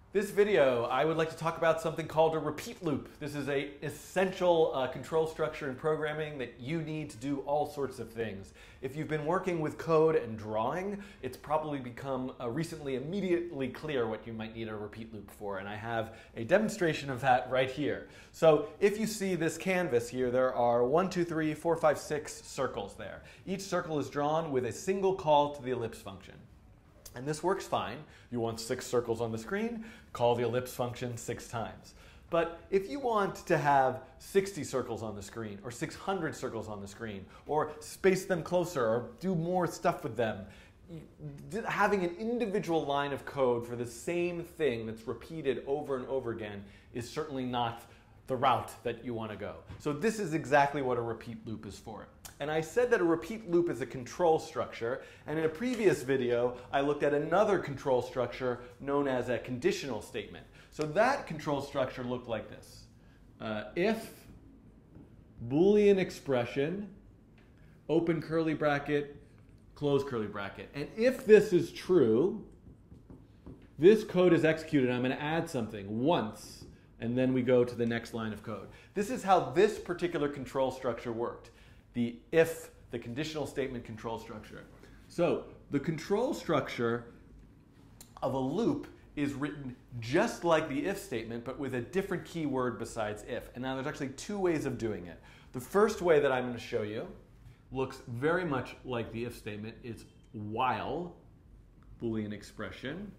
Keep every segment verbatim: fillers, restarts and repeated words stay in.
This video, I would like to talk about something called a repeat loop. This is an essential uh, control structure in programming that you need to do all sorts of things. If you've been working with code and drawing, it's probably become uh, recently immediately clear what you might need a repeat loop for, and I have a demonstration of that right here. So if you see this canvas here, there are one, two, three, four, five, six circles there. Each circle is drawn with a single call to the ellipse function. And this works fine. You want six circles on the screen, call the ellipse function six times. But if you want to have sixty circles on the screen, or six hundred circles on the screen, or space them closer, or do more stuff with them, having an individual line of code for the same thing that's repeated over and over again is certainly not the route that you want to go. So this is exactly what a repeat loop is for. And I said that a repeat loop is a control structure, and in a previous video I looked at another control structure known as a conditional statement. So that control structure looked like this. Uh, if Boolean expression, open curly bracket, close curly bracket. And if this is true, this code is executed. I'm going to add something once, and then we go to the next line of code. This is how this particular control structure worked. The if, the conditional statement control structure. So the control structure of a loop is written just like the if statement, but with a different keyword besides if. And now there's actually two ways of doing it. The first way that I'm going to show you looks very much like the if statement. It's while, Boolean expression.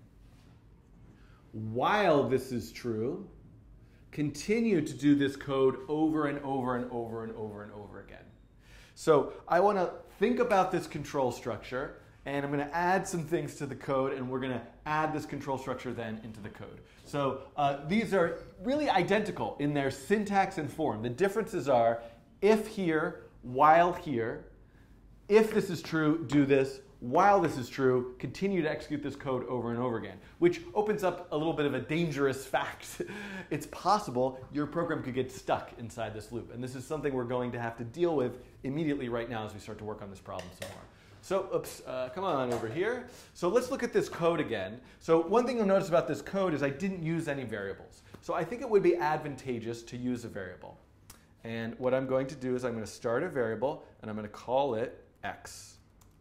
While this is true, continue to do this code over and over and over and over and over again. So I want to think about this control structure, and I'm going to add some things to the code, and we're going to add this control structure then into the code. So uh, these are really identical in their syntax and form. The differences are if here, while here. If this is true, do this. While this is true, continue to execute this code over and over again, which opens up a little bit of a dangerous fact. It's possible your program could get stuck inside this loop, and this is something we're going to have to deal with immediately right now as we start to work on this problem some more. So, oops, uh, come on over here. So let's look at this code again. So one thing you'll notice about this code is I didn't use any variables. So I think it would be advantageous to use a variable. And what I'm going to do is I'm going to start a variable, and I'm going to call it x.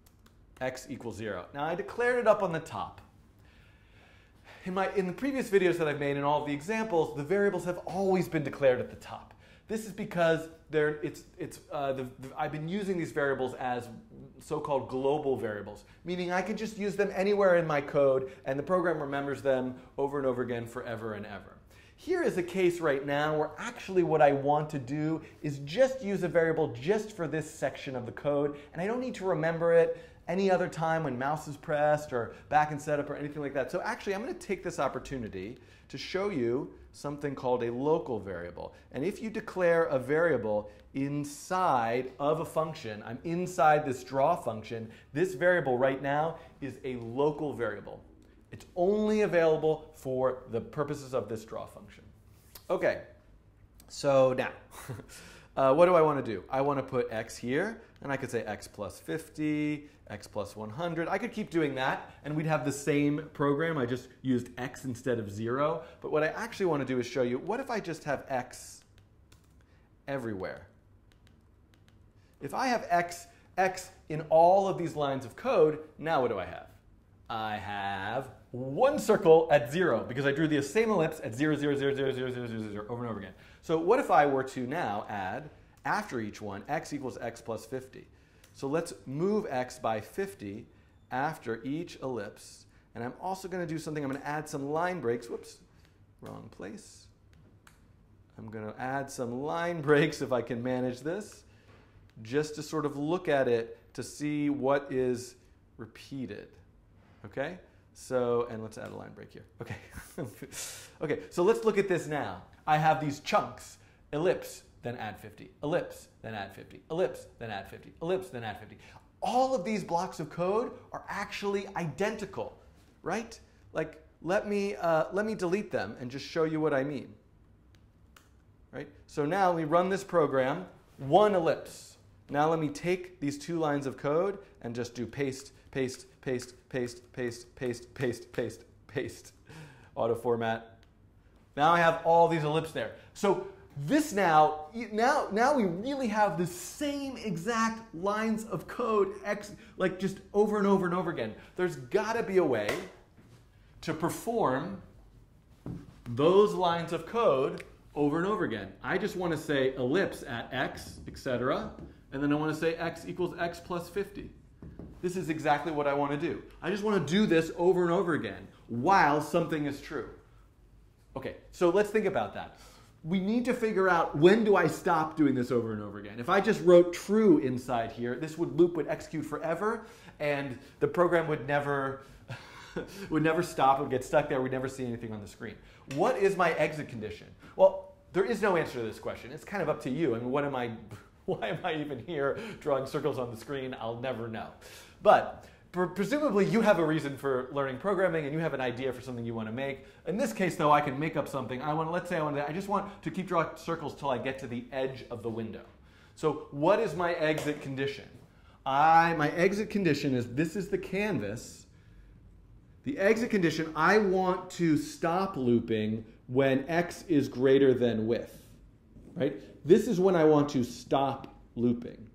X equals zero. Now I declared it up on the top. In, my, in the previous videos that I've made and all of the examples, the variables have always been declared at the top. This is because they're, it's, it's, uh, the, the, I've been using these variables as so-called global variables, meaning I can just use them anywhere in my code and the program remembers them over and over again forever and ever. Here is a case right now where actually what I want to do is just use a variable just for this section of the code, and I don't need to remember it any other time when mouse is pressed or back in setup or anything like that. So actually I'm going to take this opportunity to show you something called a local variable. And if you declare a variable inside of a function, I'm inside this draw function, this variable right now is a local variable. It's only available for the purposes of this draw function. Okay, so now, uh, what do I want to do? I want to put x here, and I could say x plus fifty, x plus one hundred. I could keep doing that, and we'd have the same program. I just used x instead of zero. But what I actually want to do is show you, what if I just have x everywhere? If I have x, x in all of these lines of code, now what do I have? I have one circle at zero, because I drew the same ellipse at zero, zero, zero, zero, zero, zero, zero, zero, over and over again. So what if I were to now add, after each one, x equals x plus fifty. So let's move x by fifty after each ellipse. And I'm also going to do something. I'm going to add some line breaks. Whoops, wrong place. I'm going to add some line breaks if I can manage this, just to sort of look at it to see what is repeated. Okay? So, and let's add a line break here. Okay. Okay, so let's look at this now. I have these chunks, ellipse, then add fifty, ellipse, then add fifty, ellipse, then add fifty, ellipse, then add fifty. All of these blocks of code are actually identical, right? Like, let me, uh, let me delete them and just show you what I mean. Right? So now we run this program, one ellipse. Now let me take these two lines of code and just do paste, paste, paste, paste, paste, paste, paste, paste, paste. auto format. Now I have all these ellipses there. So this now, now, now we really have the same exact lines of code, X, like just over and over and over again. There's got to be a way to perform those lines of code over and over again. I just want to say ellipse at X, et cetera, and then I want to say X equals X plus fifty. This is exactly what I want to do. I just want to do this over and over again while something is true. Okay, so let's think about that. We need to figure out, when do I stop doing this over and over again? If I just wrote true inside here, this would loop would execute forever, and the program would never would never stop. It would get stuck there. We'd never see anything on the screen. What is my exit condition? Well, there is no answer to this question. It's kind of up to you. I mean, what am I? Why am I even here drawing circles on the screen? I'll never know. But presumably you have a reason for learning programming and you have an idea for something you want to make. In this case, though, I can make up something. I want to, let's say I want to, I just want to keep drawing circles till I get to the edge of the window. So what is my exit condition? I, my exit condition is, this is the canvas. The exit condition, I want to stop looping when X is greater than width, right? This is when I want to stop looping.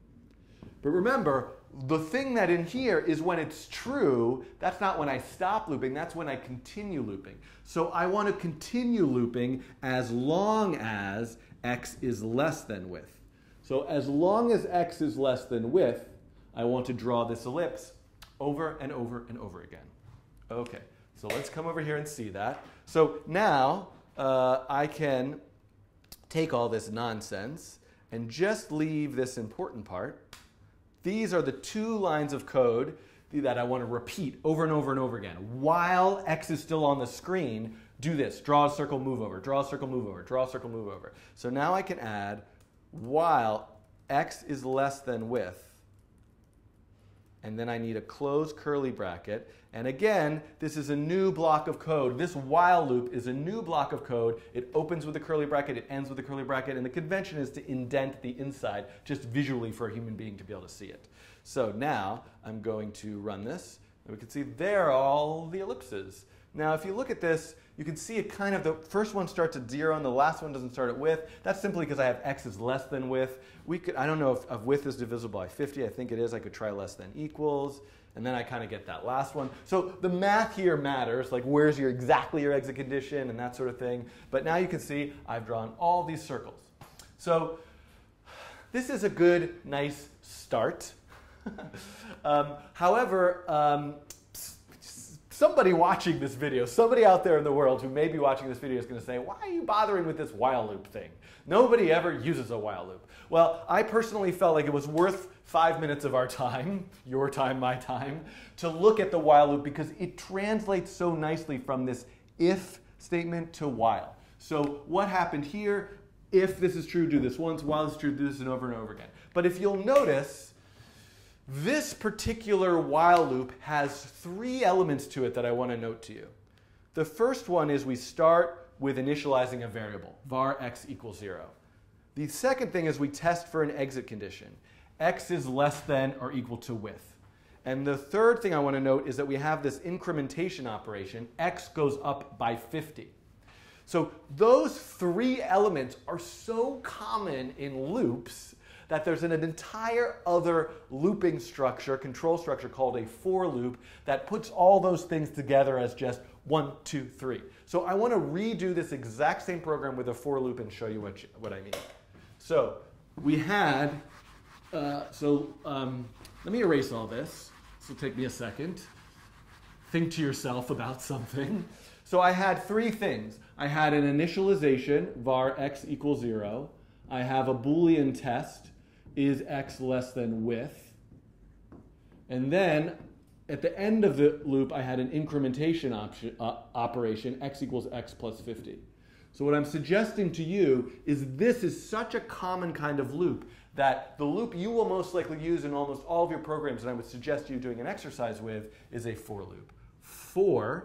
But remember, the thing that in here is when it's true, that's not when I stop looping, that's when I continue looping. So I want to continue looping as long as X is less than width. So as long as X is less than width, I want to draw this ellipse over and over and over again. Okay, so let's come over here and see that. So now uh, I can take all this nonsense and just leave this important part. These are the two lines of code that I want to repeat over and over and over again. While X is still on the screen, do this. Draw a circle, move over. Draw a circle, move over. Draw a circle, move over. So now I can add while X is less than width, and then I need a closed curly bracket. And again, this is a new block of code. This while loop is a new block of code. It opens with a curly bracket, it ends with a curly bracket, and the convention is to indent the inside just visually for a human being to be able to see it. So now I'm going to run this, and we can see there are all the ellipses. Now if you look at this, you can see it kind of, the first one starts at zero and the last one doesn't start at width. That's simply because I have X is less than width. We could, I don't know if, if width is divisible by fifty. I think it is. I could try less than equals. And then I kind of get that last one. So the math here matters, like where's your exactly your exit condition and that sort of thing. But now you can see I've drawn all these circles. So this is a good, nice start. um, however, um, somebody watching this video, somebody out there in the world who may be watching this video is going to say, why are you bothering with this while loop thing? Nobody ever uses a while loop. Well, I personally felt like it was worth five minutes of our time, your time, my time, to look at the while loop because it translates so nicely from this if statement to while. So what happened here? If this is true, do this once. While this is true, do this and over and over again. But if you'll notice, this particular while loop has three elements to it that I want to note to you. The first one is we start with initializing a variable, var x equals zero. The second thing is we test for an exit condition. X is less than or equal to width. And the third thing I want to note is that we have this incrementation operation. X goes up by fifty. So those three elements are so common in loops that there's an entire other looping structure, control structure called a for loop that puts all those things together as just one, two, three. So I want to redo this exact same program with a for loop and show you what, you, what I mean. So we had, uh, so um, let me erase all this. This will take me a second. Think to yourself about something. So I had three things. I had an initialization, var x equals zero. I have a Boolean test, is x less than width. And then at the end of the loop, I had an incrementation option, uh, operation, x equals x plus fifty. So what I'm suggesting to you is this is such a common kind of loop that the loop you will most likely use in almost all of your programs, and I would suggest you doing an exercise with, is a for loop. For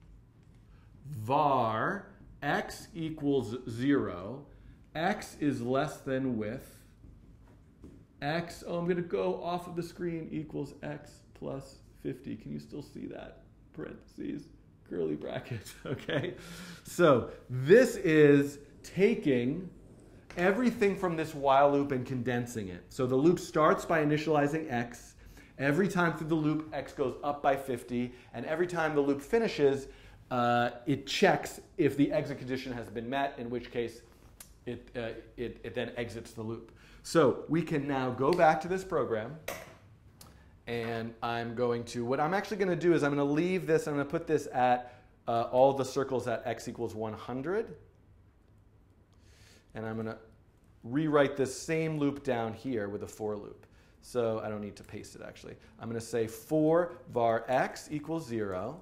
var x equals zero, x is less than width, x, oh, I'm going to go off of the screen, equals x plus fifty. Can you still see that? Parentheses. curly bracket, okay? So this is taking everything from this while loop and condensing it. So the loop starts by initializing x. Every time through the loop, x goes up by fifty. And every time the loop finishes, uh, it checks if the exit condition has been met, in which case it, uh, it, it then exits the loop. So we can now go back to this program. And I'm going to, what I'm actually going to do is I'm going to leave this, I'm going to put this at uh, all the circles at x equals one hundred. And I'm going to rewrite this same loop down here with a for loop. So I don't need to paste it actually. I'm going to say for var x equals zero.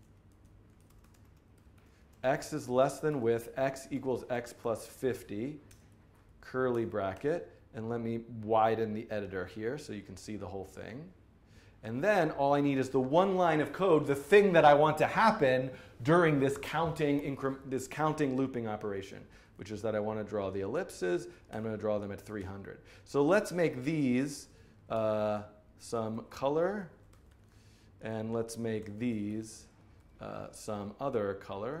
X is less than with x equals x plus fifty, curly bracket. And let me widen the editor here so you can see the whole thing. And then all I need is the one line of code, the thing that I want to happen during this counting, this counting looping operation, which is that I want to draw the ellipses. I'm going to draw them at three hundred. So let's make these uh, some color, and let's make these uh, some other color.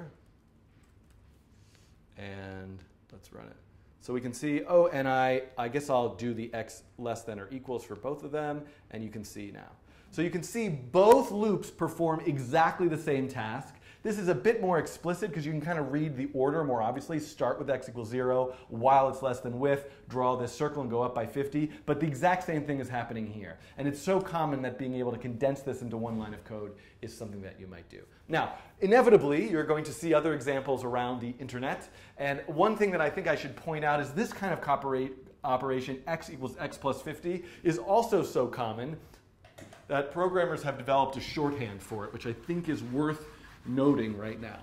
And let's run it. So we can see, oh, and I, I guess I'll do the x less than or equals for both of them, and you can see now. So you can see both loops perform exactly the same task. This is a bit more explicit because you can kind of read the order more obviously. Start with x equals zero, while it's less than with, draw this circle and go up by fifty. But the exact same thing is happening here. And it's so common that being able to condense this into one line of code is something that you might do. Now, inevitably, you're going to see other examples around the internet. And one thing that I think I should point out is this kind of operation, x equals x plus fifty, is also so common that programmers have developed a shorthand for it, which I think is worth noting right now.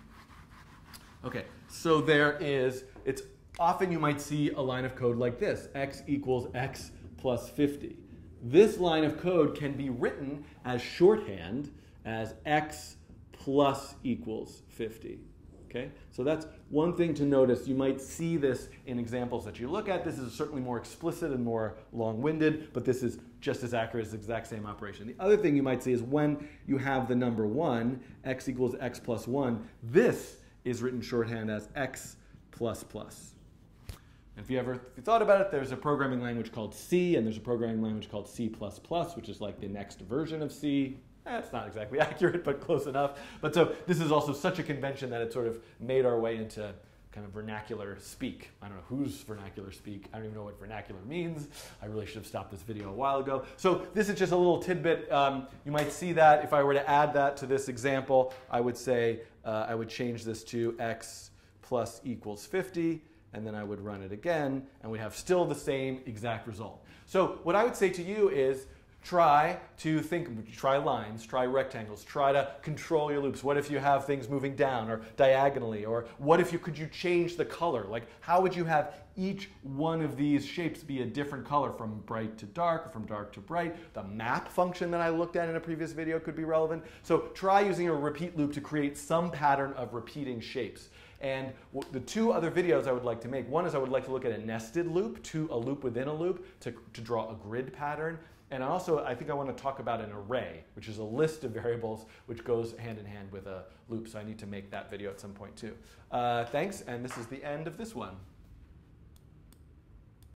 Okay, so there is, it's often you might see a line of code like this, x equals x plus fifty. This line of code can be written as shorthand as x plus equals fifty. Okay, so that's one thing to notice. You might see this in examples that you look at. This is certainly more explicit and more long-winded, but this is just as accurate as the exact same operation. The other thing you might see is when you have the number one, x equals x plus one, this is written shorthand as x plus plus. And if you ever if you thought about it, there's a programming language called C, and there's a programming language called C plus plus, which is like the next version of C. That's not exactly accurate, but close enough. But so this is also such a convention that it sort of made our way into kind of vernacular speak. I don't know whose vernacular speak. I don't even know what vernacular means. I really should have stopped this video a while ago. So this is just a little tidbit. Um, you might see that if I were to add that to this example, I would say uh, I would change this to x plus equals fifty, and then I would run it again, and we have still the same exact result. So what I would say to you is, try to think, try lines, try rectangles, try to control your loops. What if you have things moving down or diagonally? Or what if you could you change the color? Like how would you have each one of these shapes be a different color from bright to dark or from dark to bright? The map function that I looked at in a previous video could be relevant. So try using a repeat loop to create some pattern of repeating shapes. And the two other videos I would like to make, one is I would like to look at a nested loop, to a loop within a loop, to, to draw a grid pattern. And also, I think I want to talk about an array, which is a list of variables which goes hand in hand with a loop. So I need to make that video at some point too. Uh, thanks, and this is the end of this one.